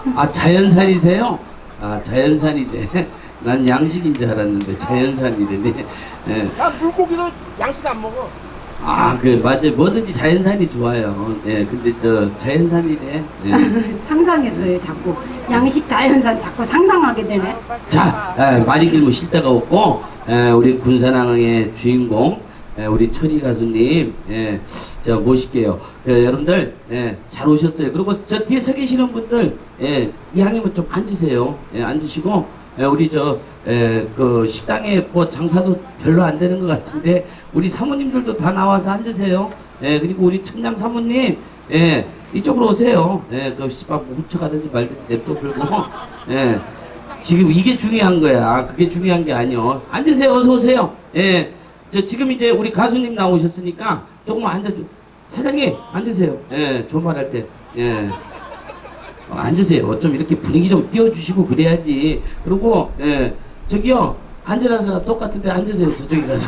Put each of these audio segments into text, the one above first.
아, 자연산이세요? 아, 자연산이래. 난 양식인 줄 알았는데 자연산이래네. 예. 야, 물고기도 양식 안 먹어. 아, 맞아요. 뭐든지 자연산이 좋아요. 예, 근데 자연산이래. 예. 상상했어요, 자꾸. 양식 자연산 자꾸 상상하게 되네. 자, 말이 길면 쉴 데가 없고, 우리 군산항의 주인공, 우리 천희 가수님, 모실게요. 여러분들, 잘 오셨어요. 그리고 저 뒤에 서 계시는 분들, 이왕이면 좀 앉으세요. 앉으시고, 우리 그 식당에 뭐 장사도 별로 안 되는 것 같은데, 우리 사모님들도 다 나와서 앉으세요. 그리고 우리 천장 사모님, 이쪽으로 오세요. 그 씨발 훔쳐가든지 말든지 냅둬 불고. 지금 이게 중요한 거야. 그게 중요한 게 아니요. 앉으세요. 어서 오세요. 지금 이제 우리 가수님 나오셨으니까 조금만 앉아줘. 사장님 앉으세요. 존말할 때. 앉으세요. 좀 이렇게 분위기 좀 띄워주시고 그래야지. 그리고 저기요, 앉으라서 똑같은데 앉으세요. 저쪽에 가서.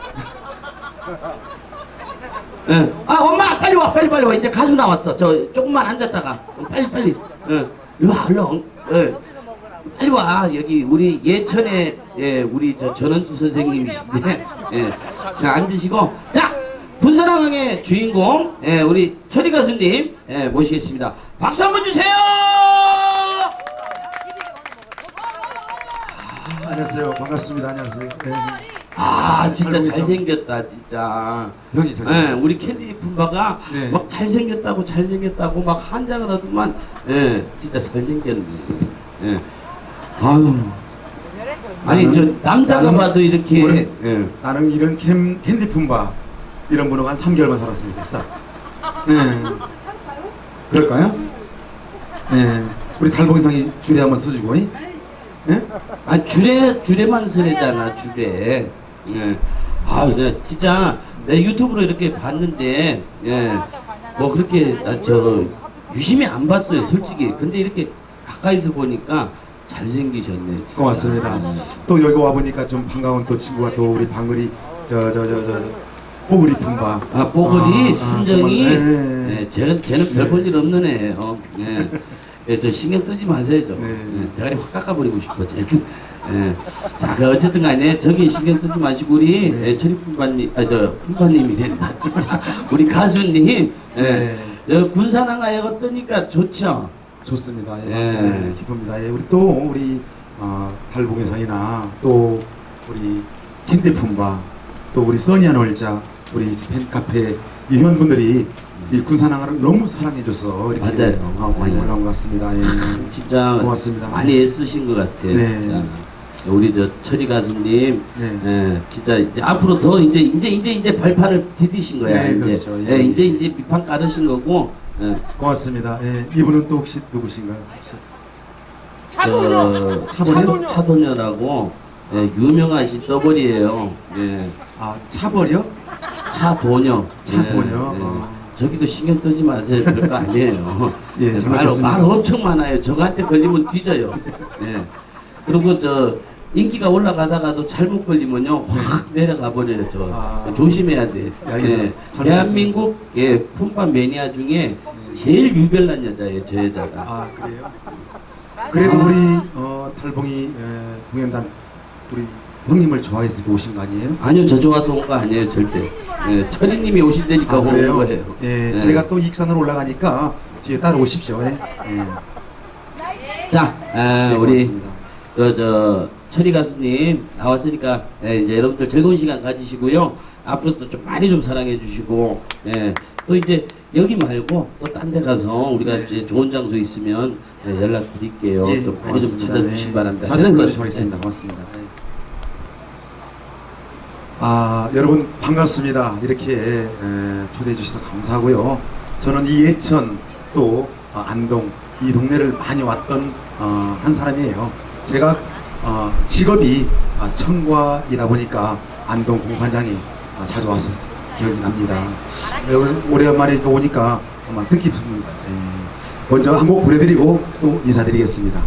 아, 엄마 빨리 와, 빨리 와. 이제 가수 나왔어. 저 조금만 앉았다가 빨리. 일로 와, 얼른. 빨리 와. 여기 우리 예천에 우리 전원주 선생님이신데. 자, 앉으시고. 자, 군산항의 주인공 우리 천희 가수님 모시겠습니다. 박수 한번 주세요. 안녕하세요. 반갑습니다. 안녕하세요. 네. 아, 진짜 잘생겼다, 진짜. 여기 우리 캔디 품바가 막 잘생겼다고 막 한장을 하더만, 진짜 잘생겼네. 아유. 아니, 저 남자가 봐도 이렇게. 나는 이런 캔디 품바 이런 분은 한 3개월만 살았으면 좋겠어. 그럴까요? 우리 달봉이상이 줄에 한번 써주고. 아, 주례만 쓰래잖아, 주례. 아, 진짜 내 유튜브로 이렇게 봤는데, 뭐 그렇게 유심히 안 봤어요, 솔직히. 근데 이렇게 가까이서 보니까 잘생기셨네. 진짜. 고맙습니다. 또 여기 와 보니까 좀 반가운 또 친구가 또 우리 방글이 뽀글이 품바. 아, 뽀글이 순정이. 쟤는 별 볼 일 없는 애예요. 저 신경 쓰지 마세요, 대가리 확 깎아버리고 싶어, 쟤는. 자, 어쨌든 간에 저기 신경 쓰지 마시고 우리 천희 품바님, 품바님이 된다, 진짜. 우리 가수님. 군산항가 이거 뜨니까 좋죠? 좋습니다. 기쁩니다. 우리 또 우리 달봉해상이나 또 우리 캔디 품바, 또 우리 써니안 월자, 우리 팬카페 이회원분들이 이 군산항을 너무 사랑해줘서 이렇게 많이 올라온 것 같습니다. 진짜 고맙습니다. 많이 애쓰신 것 같아요. 진짜. 우리 천희 가수님, 진짜 이제 앞으로 더 이제 발판을 디디신 거야. 그렇죠. 이제 밑판 깔으신 거고. 고맙습니다. 이분은 또 혹시 누구신가요? 차도녀. 차도녀라고 유명하신 더블이에요. 아, 차벌이요? 차도녀. 저기도 신경 쓰지 마세요. 별거 아니에요. 말 엄청 많아요. 저한테 걸리면 뒤져요. 그리고 인기가 올라가다가도 잘못 걸리면요 확 내려가 버려요. 조심해야 돼. 대한민국 품바 매니아 중에 제일 유별난 여자예요. 저 여자가. 아, 그래요? 그래도 우리 달봉이 공연단 우리 형님을 좋아해서 이렇게 오신 거 아니에요? 아니요, 저 좋아서 온 거 아니에요, 절대. 천희님이 오신다니까 온 거예요. 제가 또 익산으로 올라가니까 뒤에 따라오십시오. 자, 우리 천희 가수님 나왔으니까 이제 여러분들 즐거운 시간 가지시고요. 앞으로도 좀 많이 좀 사랑해 주시고, 또 이제 여기 말고 또 딴 데 가서 우리가 이제 좋은 장소 있으면 연락 드릴게요. 또 많이 좀 찾아주시기 바랍니다. 자주 불러주시겠습니다. 고맙습니다. 여러분 반갑습니다. 이렇게 초대해 주셔서 감사하고요. 저는 이 예천 또 안동 이 동네를 많이 왔던 한 사람이에요. 제가 직업이 청과이다 보니까 안동 공판장에 자주 왔었 기억이 납니다. 오랜만에 이렇게 오니까 정말 뜻깊습니다. 먼저 한 곡 보내드리고 또 인사드리겠습니다.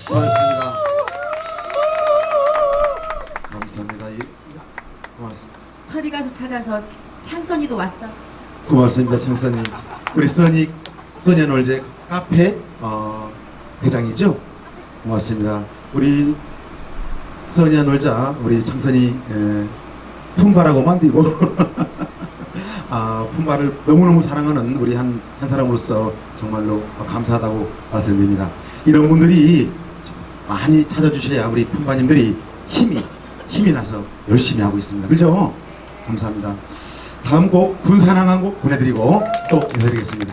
고맙습니다. 감사합니다. 고맙습니다. 철이 가수 찾아서 창선이도 왔어. 고맙습니다, 창선님. 우리 써니야 놀제 카페 회장이죠? 고맙습니다. 우리 써니야 놀자 우리 창선이 품바라고 만들고 품바를 너무너무 사랑하는 우리 한 사람으로서 정말로 감사하다고 말씀드립니다. 이런 분들이 많이 찾아주셔야 우리 품바님들이 힘이 나서 열심히 하고 있습니다. 그죠? 감사합니다. 다음 곡 군사랑 한 곡 보내드리고 또 인사드리겠습니다.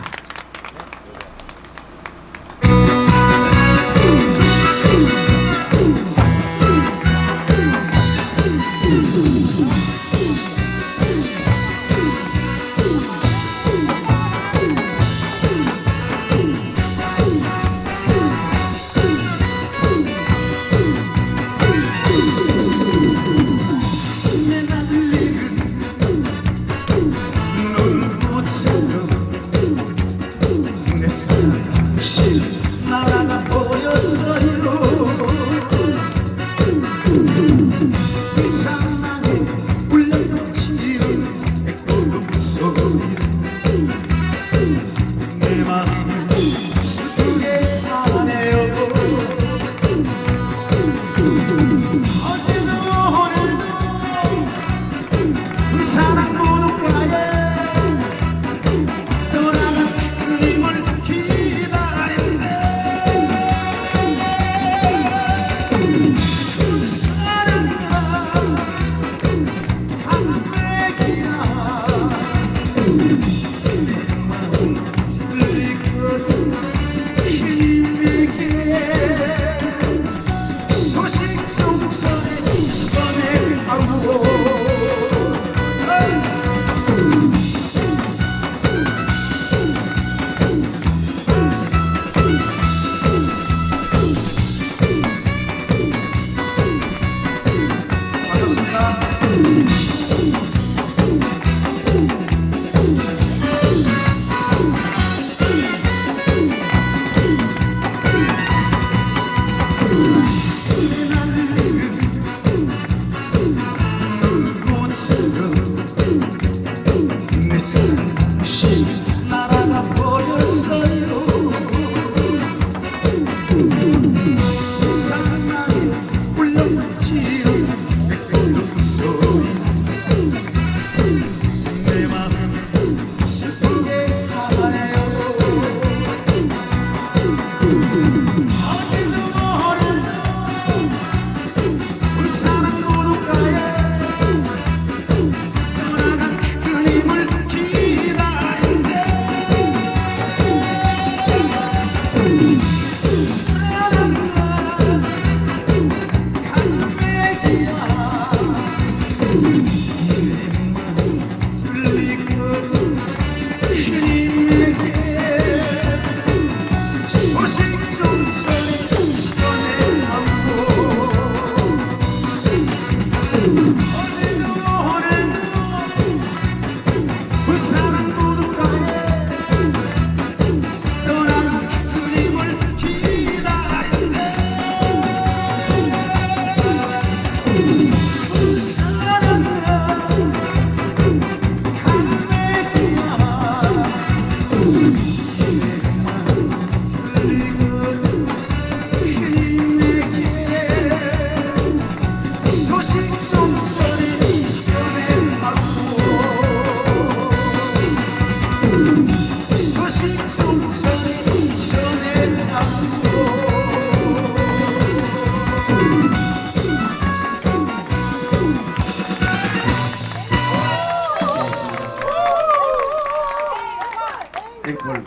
앵콜.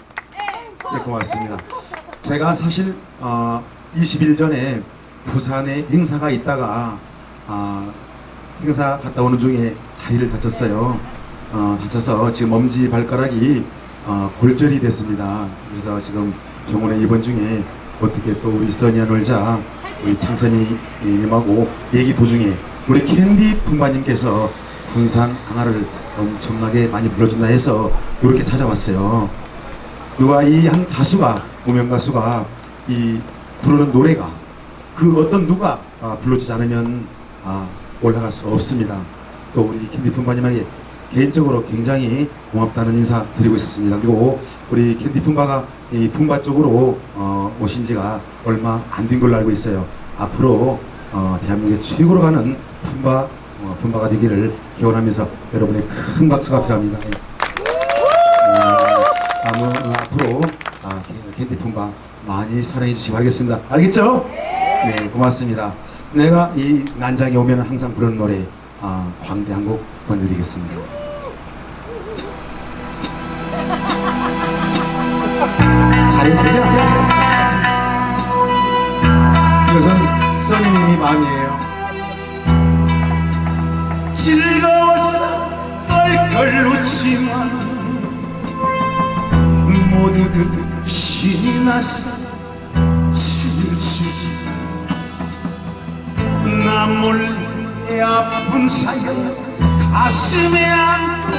네, 고맙습니다. 제가 사실 20일 전에 부산에 행사가 있다가 행사 갔다 오는 중에 다리를 다쳤어요. 다쳐서 지금 엄지 발가락이 골절이 됐습니다. 그래서 지금 병원에 입원 중에 어떻게 또 우리 써니야 놀자 우리 창선이님하고 얘기 도중에 우리 캔디 품바님께서 군산 항아를 엄청나게 많이 불러준다 해서 이렇게 찾아왔어요. 누가 이 한 가수가 무명 가수가 이 부르는 노래가 그 어떤 누가 불러주지 않으면 올라갈 수 없습니다. 또 우리 캔디 품바님에게 개인적으로 굉장히 고맙다는 인사 드리고 싶습니다. 그리고 우리 캔디 품바가 이 품바 쪽으로 오신 지가 얼마 안 된 걸로 알고 있어요. 앞으로 대한민국의 최고로 가는 품바가 되기를 기원하면서 여러분의 큰 박수가 필요합니다. 앞으로 캔디 품바 많이 사랑해 주시기 바라겠습니다. 알겠죠? 네, 고맙습니다. 내가 이 난장에 오면 항상 부르는 노래 광대 한 곡 보내드리겠습니다. 잘했어요? 이것은 써니님이 마음이에요. 즐거워서 껄껄 웃지만 모두들 신이 나서 칠칠 나 몰래 아픈 사연 가슴에 안고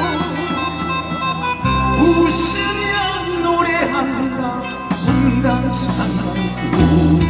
웃으며 노래한다 분당 산만고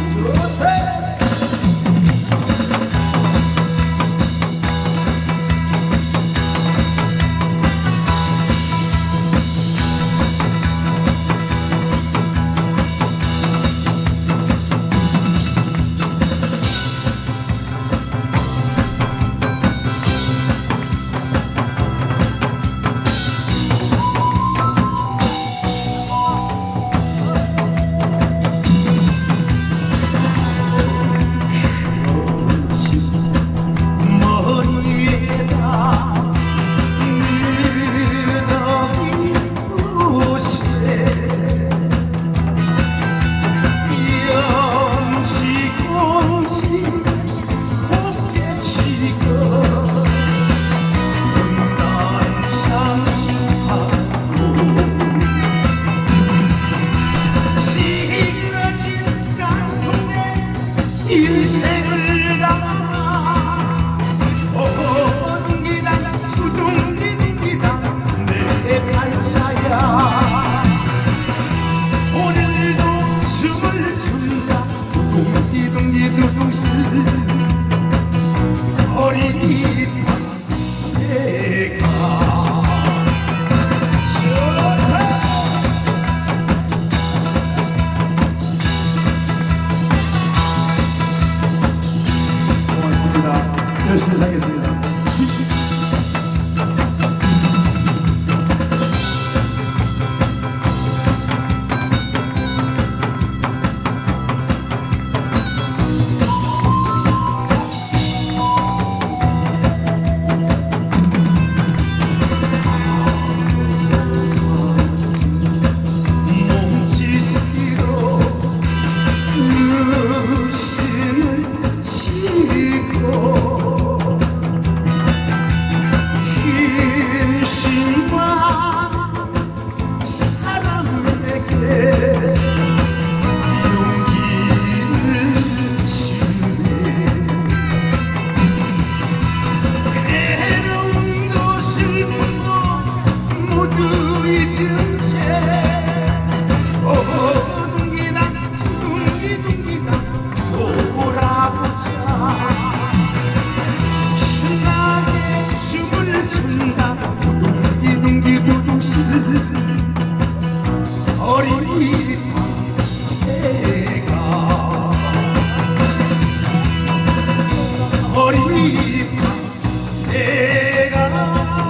인생을 담아 오동기당 두둥기둥기당 내 발자야 오늘도 춤을 춘다 두둥기둥기둥실 어린이 밤새가 열심히 살겠습니다. 몸짓으로 웃음을 짓고 어린이 밤새가 어린이 밤새가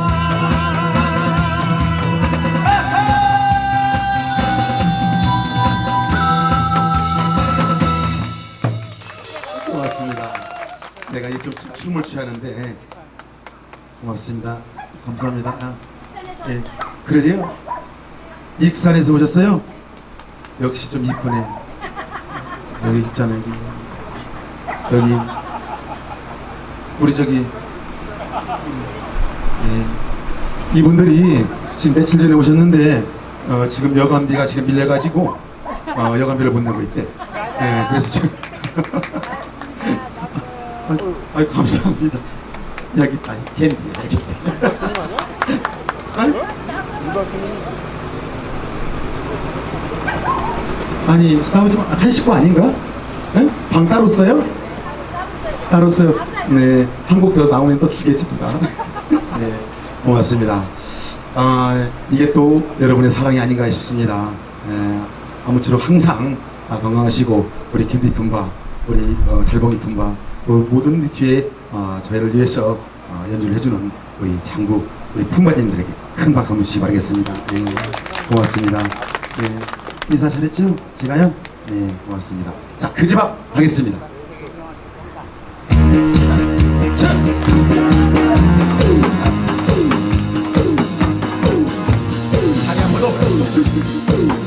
고맙습니다. 내가 이제 좀 춤을 추하는데 고맙습니다. 감사합니다. 예, 그래요? 익산에서 오셨어요? 역시 좀 이쁘네. 여기 있잖아요. 여기 우리 저기 예, 이분들이 지금 며칠 전에 오셨는데 지금 여관비가 지금 밀려가지고 여관비를 못 내고 있대. 예, 그래서 지금 감사합니다. 여기 있다. 캔디 여기 있다. 아니 싸우지 마. 한 식구 아닌가? 에? 방 따로 써요? 따로 써요. 네, 한 곡 더 나오면 또 주겠지 누가. 네, 고맙습니다. 이게 또 여러분의 사랑이 아닌가 싶습니다. 아무쪼록 항상 건강하시고 우리 캠피 품바, 우리 달봉이 품바, 또 모든 뒤에 저희를 위해서 연주를 해주는 우리 장구, 우리 품바님들에게 큰 박수 한번 주시기 바라겠습니다. 네, 고맙습니다. 네, 인사 잘했죠? 제가요? 네, 고맙습니다. 자, 그 집 앞 하겠습니다. 자. 다리 한 번 더.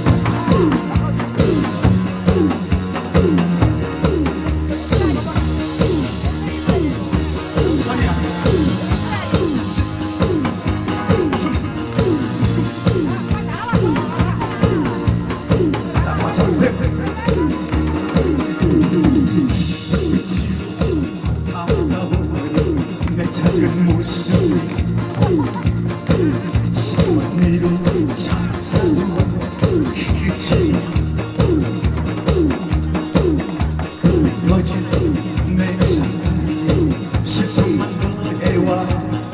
자, 박수 주세요. 내 찾은 모습 시원히로 찾아온 그지 거짓 내 사랑이 실수만 해와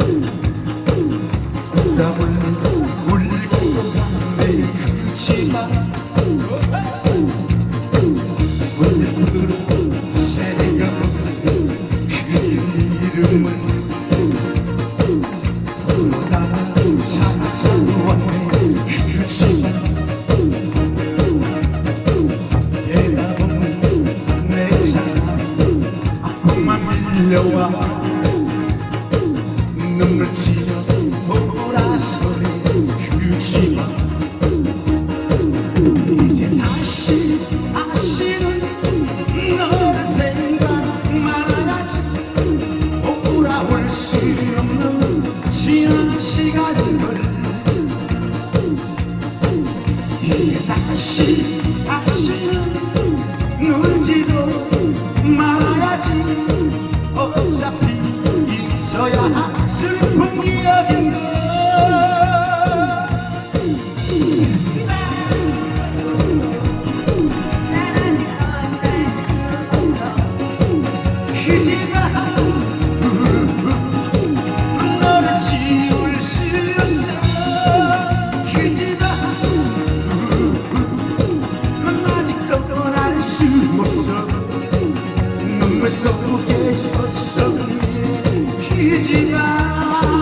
잡을 울고 내 그지만 오늘부로 새가 그 이름을 부르다가 찾아왔네 그지만 내가 없는 내 사랑 아픔만 밀려와 눈물 치며 돌아서네 그지만 이제 다시 너를 생각 말아야지 돌아올 수 없는 지난 시간을 이제 다시는 울지도 말아야지 어차피 있어야 슬픈 기억인가 너를 지울 수 없어 그지마 넌 아직도 떠날 수 없어 눈물 속에 섰어 그지마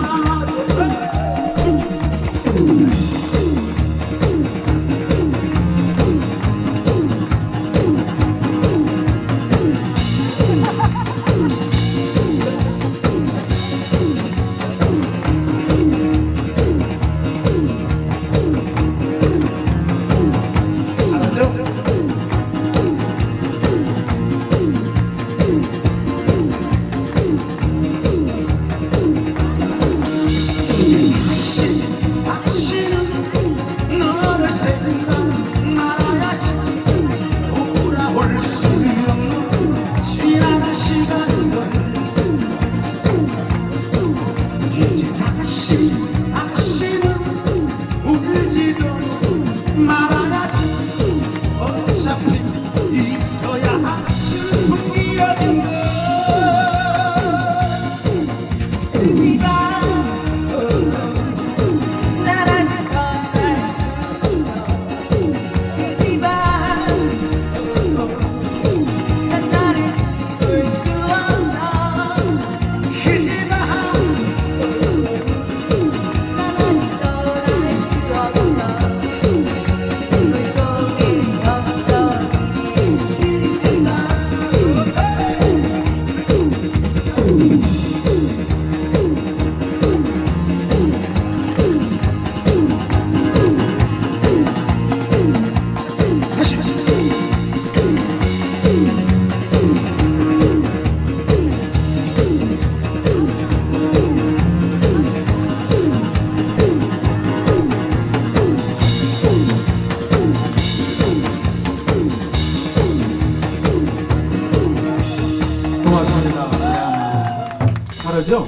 잘하죠?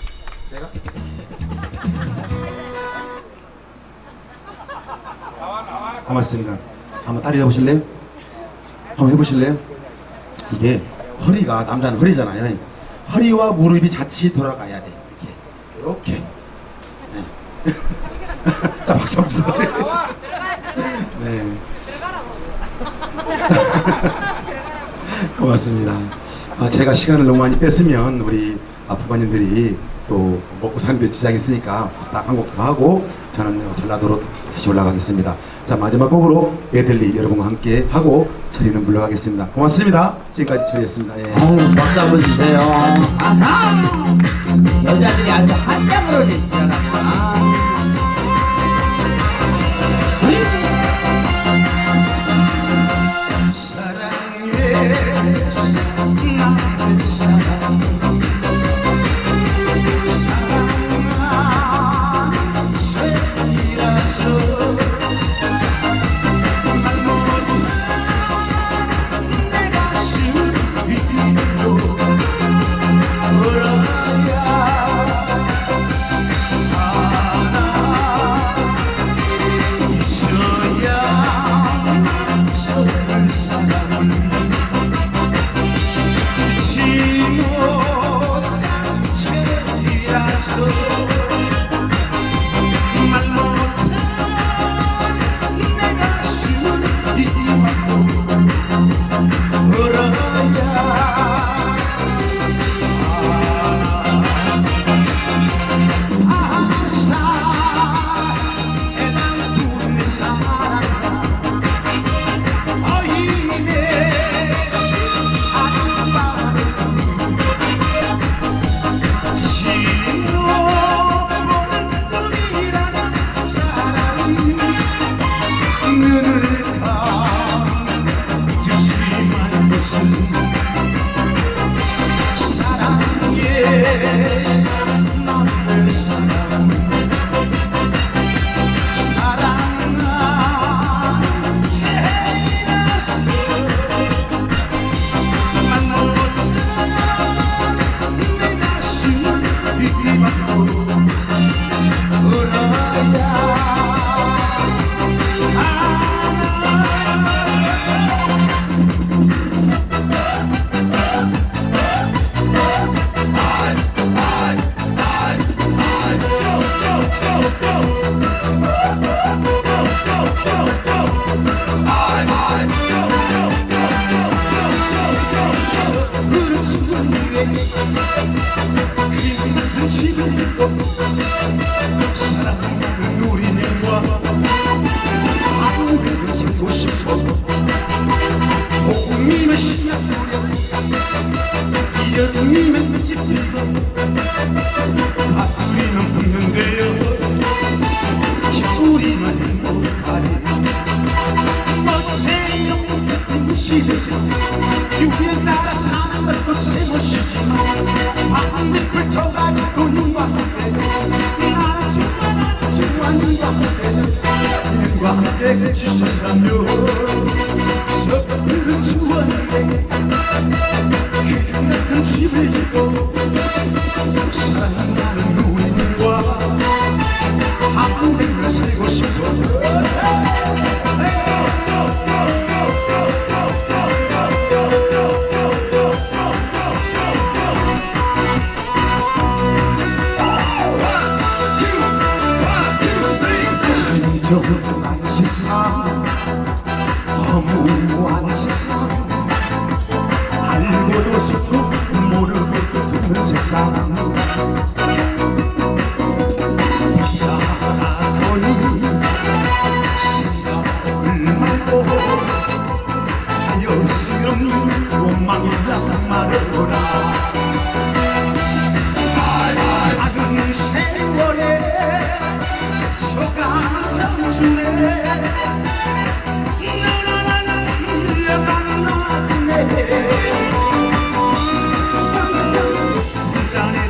내가? 고맙습니다. 한번 따라 해보실래요? 한번 해보실래요? 이게 허리가 남자는 허리잖아요. 허리와 무릎이 같이 돌아가야 돼. 이렇게. 네. 자, 박수 한번 주세요. 네. 고맙습니다. 제가 시간을 너무 많이 뺐으면 우리 부관님들이 또 먹고 사는 데 지장이 있으니까 후딱 한 곡 더 하고 저는 전라도로 다시 올라가겠습니다. 자, 마지막 곡으로 메들리 여러분과 함께 하고 처리는 물러가겠습니다. 고맙습니다. 지금까지 처리했습니다. 예. 아유, 박수 한번 주세요. 아자! 여자들이 아주 한 장으로 지나갑니다. 사랑해 사랑하는 사랑 사랑하는 쇠이라서 말 못한 내 가슴을 잊고 울어야 하나 잊어야 서로를 사랑을 잊지 못한 죄이라서 말 못한 내 가슴을 잊고 울어야 사랑하는 우리네와 아무래도 살고 싶어 봄이면 씨앗 뿌려 여름이면 꽃이 피고 가을이면 붓는데요 겨울이면 행복하네 멋세요 같은 시대죠 유리에 따라 사는 것도 제멋이지만 밤을 펼쳐가지고 눈과 함께 수완과 함께 눈과 함께 그치셨다며 섣부른 수완에게 같은 집을 짓고 사랑하는 우리님과 함께 살고 싶어 정말 세상 허무한 세상 알고도 속고 모르고도 속는 세상 살아더니 생각을 말고 자연스러운 로망이란 말해보라 작은 세월에 속아상주네 나나나나 흘려가는 나네 잔에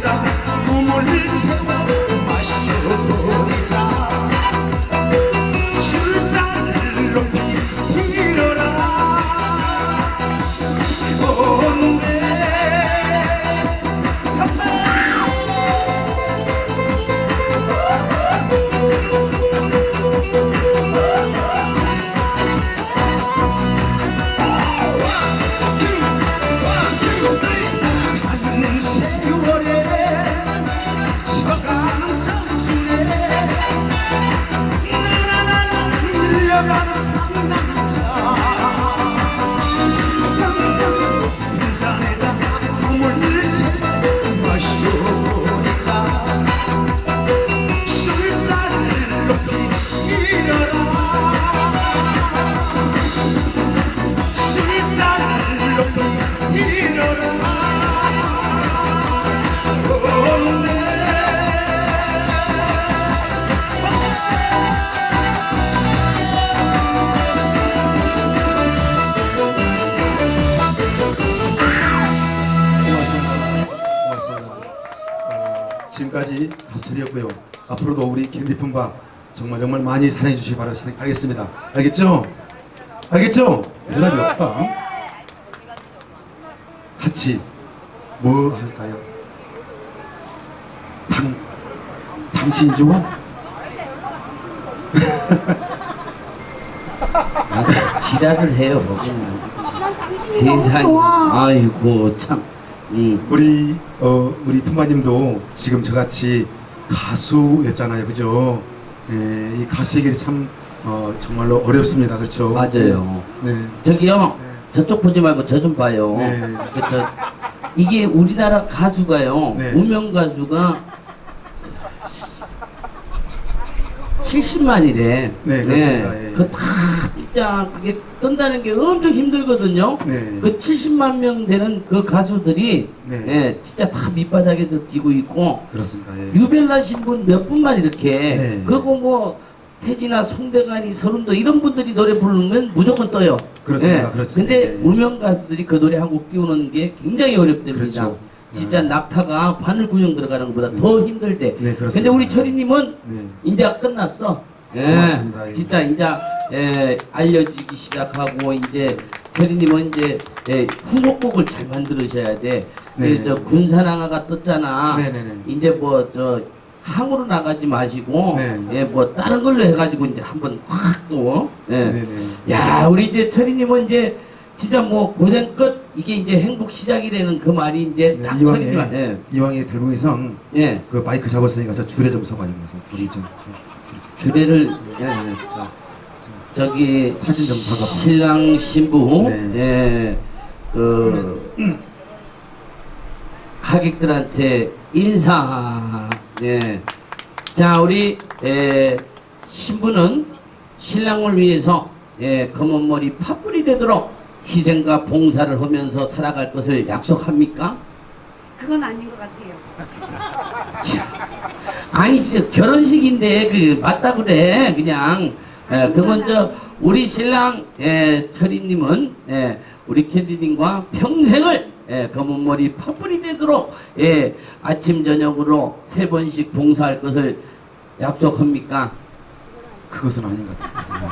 지금까지 가수철이었고요. 앞으로도 우리 캔디품바 정말 많이 사랑해 주시기 바라겠습니다. 알겠죠? 알겠죠? 대답이 없다. 같이 뭐 할까요? 당신이 좋아? 아, 지랄을 해요. 그냥. 난 당신이 너무 세상에. 좋아. 아이고 참. 우리 품바님도 지금 저같이 가수였잖아요, 그죠? 네, 이 가수의 길이 참 정말로 어렵습니다, 그렇죠? 맞아요. 네. 저기요. 저쪽 보지 말고 저 좀 봐요. 네. 이게 우리나라 가수가요. 네. 무명 가수가 70만이래. 네, 그렇습니다. 예. 그거 다 진짜 그게 뜬다는 게 엄청 힘들거든요. 네. 그 70만 명 되는 그 가수들이 네. 예, 진짜 다 밑바닥에서 뛰고 있고 그렇습니다. 예. 유별나신 분 몇 분만 이렇게 네. 그리고 뭐 태진아, 송대관이, 서른도 이런 분들이 노래 부르면 무조건 떠요. 그렇습니다. 예. 그렇죠. 근데 예. 무명 가수들이 그 노래 한 곡 띄우는 게 굉장히 어렵답니다. 그렇죠. 진짜 낙타가 바늘 구녕 들어가는 것보다 더 힘들대. 네, 그렇습니다. 근데 우리 철이님은 네. 이제 끝났어. 고맙습니다. 예. 진짜 이제 알려지기 시작하고 이제 철이님은 이제 후속곡을 잘 만들으셔야 돼. 네. 저 군사랑아가 떴잖아. 네네네. 이제 뭐 저 항으로 나가지 마시고 네. 뭐 다른 걸로 해가지고 이제 한번 확 또. 네네. 야 우리 이제 철이님은 이제 진짜 뭐 고생 끝 이게 이제 행복 시작이라는 그 말이 이제 딱 철이님. 이왕에 달궁이성 예. 그 마이크 잡았으니까 저 줄에 좀 서봐요. 그래서 둘이 좀 주례를 자, 저기 사진 좀 박아봐. 신랑 신부 네. 하객들한테 인사. 자 우리 신부는 신랑을 위해서 검은 머리 팥불이 되도록 희생과 봉사를 하면서 살아갈 것을 약속합니까? 그건 아닌 것 같아요. 아니 진짜 결혼식인데 그 맞다 그래 그냥 그건 저 우리 신랑 철이님은 우리 캔디님과 평생을 검은 머리 팥불이 되도록 아침 저녁으로 3번씩 봉사할 것을 약속합니까? 그것은 아닌 것 같아요.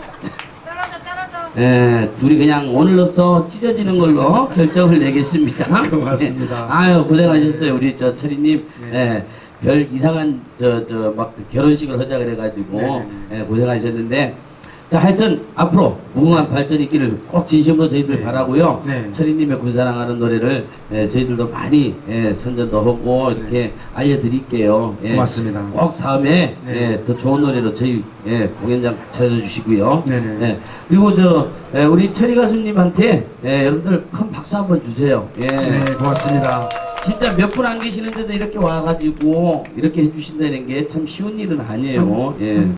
둘이 그냥 오늘로써 찢어지는 걸로 결정을 내겠습니다. 고맙습니다. 아유 고생하셨어요 우리 저 철이님. 네. 별 이상한 막 결혼식을 하자 그래가지고 고생하셨는데 자 하여튼 앞으로 무궁한 발전이 있기를 꼭 진심으로 저희들 네. 바라고요. 네. 철이님의 군사랑하는 노래를 저희들도 많이 선전도 하고 이렇게 알려드릴게요. 고맙습니다. 꼭 다음에 네. 더 좋은 노래로 저희 공연장 찾아주시고요. 네네. 그리고 우리 철이 가수님한테 여러분들 큰 박수 한번 주세요. 네, 고맙습니다. 진짜 몇 분 안 계시는데도 이렇게 와가지고 이렇게 해주신다는 게 참 쉬운 일은 아니에요.